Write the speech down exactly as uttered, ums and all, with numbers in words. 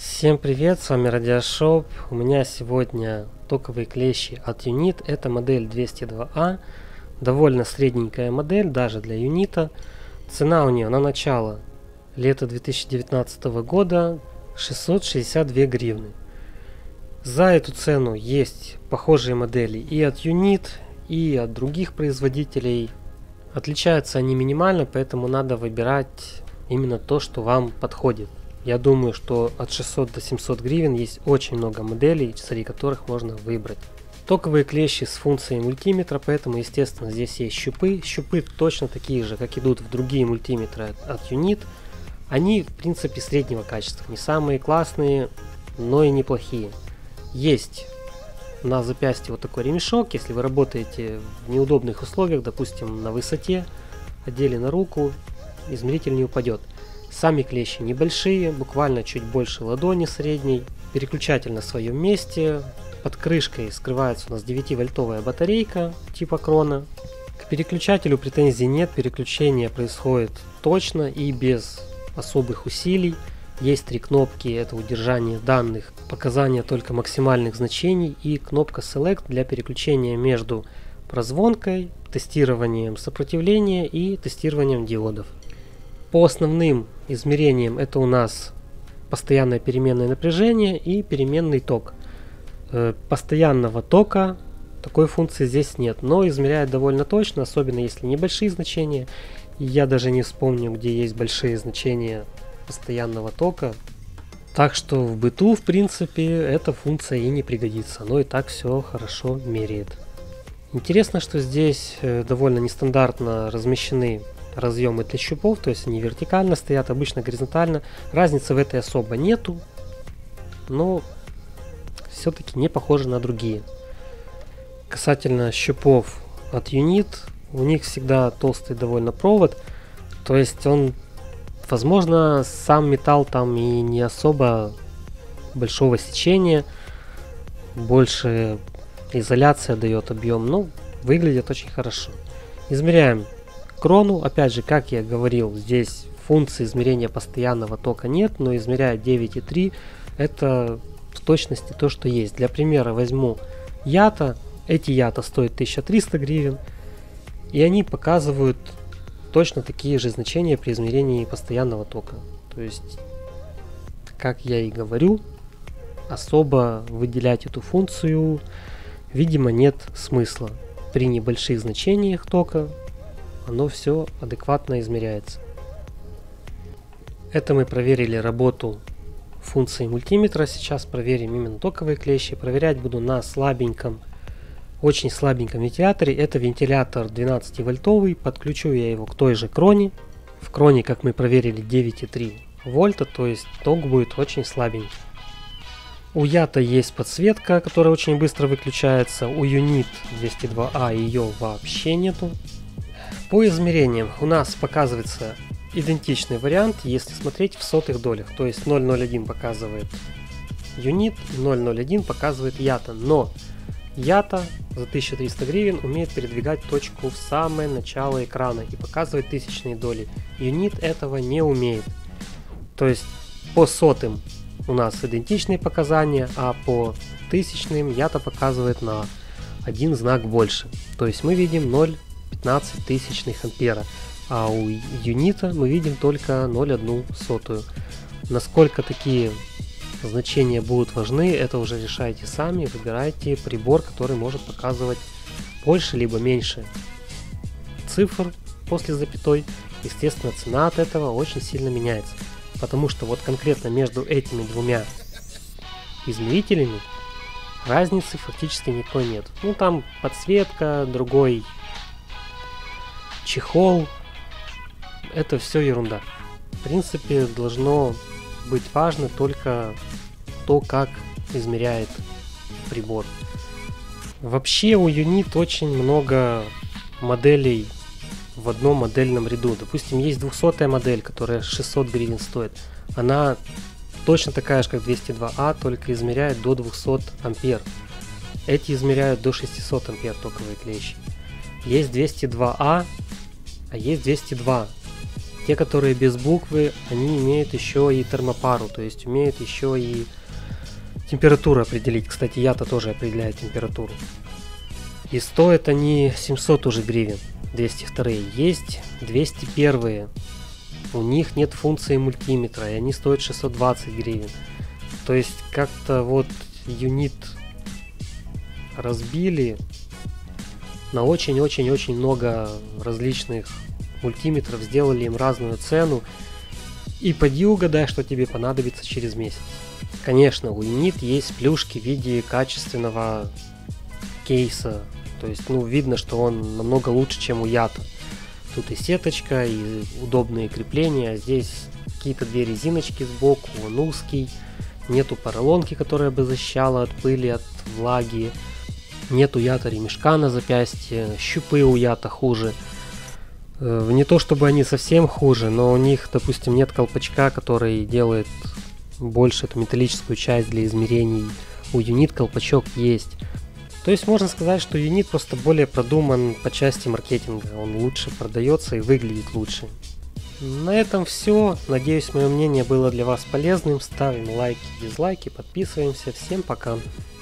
Всем привет, с вами Радиошоп. У меня сегодня токовые клещи от Юнит. Это модель двести два А. Довольно средненькая модель, даже для Юнита. Цена у нее на начало лета две тысячи девятнадцатого года шестьсот шестьдесят две гривны. За эту цену есть похожие модели и от Юнит, и от других производителей. Отличаются они минимально, поэтому надо выбирать именно то, что вам подходит. Я думаю, что от шестисот до семисот гривен есть очень много моделей, среди которых можно выбрать. Токовые клещи с функцией мультиметра, поэтому, естественно, здесь есть щупы. Щупы точно такие же, как идут в другие мультиметры от Юнит. Они, в принципе, среднего качества. Не самые классные, но и неплохие. Есть на запястье вот такой ремешок. Если вы работаете в неудобных условиях, допустим, на высоте, одели на руку, измеритель не упадет. Сами клещи небольшие, буквально чуть больше ладони средней. Переключатель на своем месте. Под крышкой скрывается у нас девятивольтовая батарейка типа крона. К переключателю претензий нет, переключение происходит точно и без особых усилий. Есть три кнопки, это удержание данных, показания только максимальных значений и кнопка Select для переключения между прозвонкой, тестированием сопротивления и тестированием диодов. По основным измерениям это у нас постоянное переменное напряжение и переменный ток. Э, постоянного тока такой функции здесь нет, но измеряет довольно точно, особенно если небольшие значения. Я даже не вспомню, где есть большие значения постоянного тока. Так что в быту, в принципе, эта функция и не пригодится. Оно и так все хорошо меряет. Интересно, что здесь э, довольно нестандартно размещены разъемы для щупов, то есть они вертикально стоят, обычно горизонтально. Разницы в этой особо нету, но все-таки не похожи на другие. Касательно щупов от Юнит, у них всегда толстый довольно провод, то есть он, возможно, сам металл там и не особо большого сечения, больше изоляция дает объем, но выглядит очень хорошо. Измеряем крону. Опять же, как я говорил, здесь функции измерения постоянного тока нет, но измеряет девять и три. Это в точности то, что есть. Для примера возьму ята. Эти ята стоят тысяча триста гривен. И они показывают точно такие же значения при измерении постоянного тока. То есть, как я и говорю, особо выделять эту функцию, видимо, нет смысла. При небольших значениях тока оно все адекватно измеряется. Это мы проверили работу функции мультиметра. Сейчас проверим именно токовые клещи. Проверять буду на слабеньком, очень слабеньком вентиляторе. Это вентилятор двенадцативольтовый. Подключу я его к той же кроне. В кроне, как мы проверили, девять и три вольта, то есть ток будет очень слабенький. У ята есть подсветка, которая очень быстро выключается. У Юнит двести два А ее вообще нету. По измерениям у нас показывается идентичный вариант, если смотреть в сотых долях. То есть ноль целых ноль один показывает Юнит, ноль целых ноль один показывает ята. Но ята за тысячу триста гривен умеет передвигать точку в самое начало экрана и показывать тысячные доли. Юнит этого не умеет. То есть по сотым у нас идентичные показания, а по тысячным ята показывает на один знак больше. То есть мы видим ноль целых пятнадцать тысячных ампера, а у Юнита мы видим только ноль целых одну сотую. Насколько такие значения будут важны, это уже решайте сами, выбирайте прибор, который может показывать больше либо меньше цифр после запятой. Естественно, цена от этого очень сильно меняется, потому что вот конкретно между этими двумя измерителями разницы фактически никакой нет. Ну там подсветка, другой чехол, это все ерунда. В принципе, должно быть важно только то, как измеряет прибор. Вообще у Юнит очень много моделей в одном модельном ряду. Допустим, есть двухсотая модель, которая шестьсот гривен стоит. Она точно такая же, как двести два А, только измеряет до двухсот ампер. Эти измеряют до шестисот ампер токовые клещи. Есть двести два А, а есть двести два. Те, которые без буквы, они имеют еще и термопару, то есть умеют еще и температуру определить. Кстати, я-то тоже определяю температуру. И стоят они семьсот уже гривен. двести вторые. Есть двести первые. У них нет функции мультиметра, и они стоят шестьсот двадцать гривен. То есть как-то вот юнит разбили на очень-очень-очень много различных мультиметров, сделали им разную цену. И поди угадай, что тебе понадобится через месяц. Конечно, у юнит есть плюшки в виде качественного кейса. То есть, ну, видно, что он намного лучше, чем у Ята. Тут и сеточка, и удобные крепления. Здесь какие-то две резиночки сбоку, он узкий. Нету поролонки, которая бы защищала от пыли, от влаги. Нет у Ята ремешка на запястье. Щупы у Ята хуже. Не то чтобы они совсем хуже, но у них, допустим, нет колпачка, который делает больше эту металлическую часть для измерений. У юнит колпачок есть. То есть можно сказать, что юнит просто более продуман по части маркетинга. Он лучше продается и выглядит лучше. На этом все. Надеюсь, мое мнение было для вас полезным. Ставим лайки, дизлайки, подписываемся. Всем пока.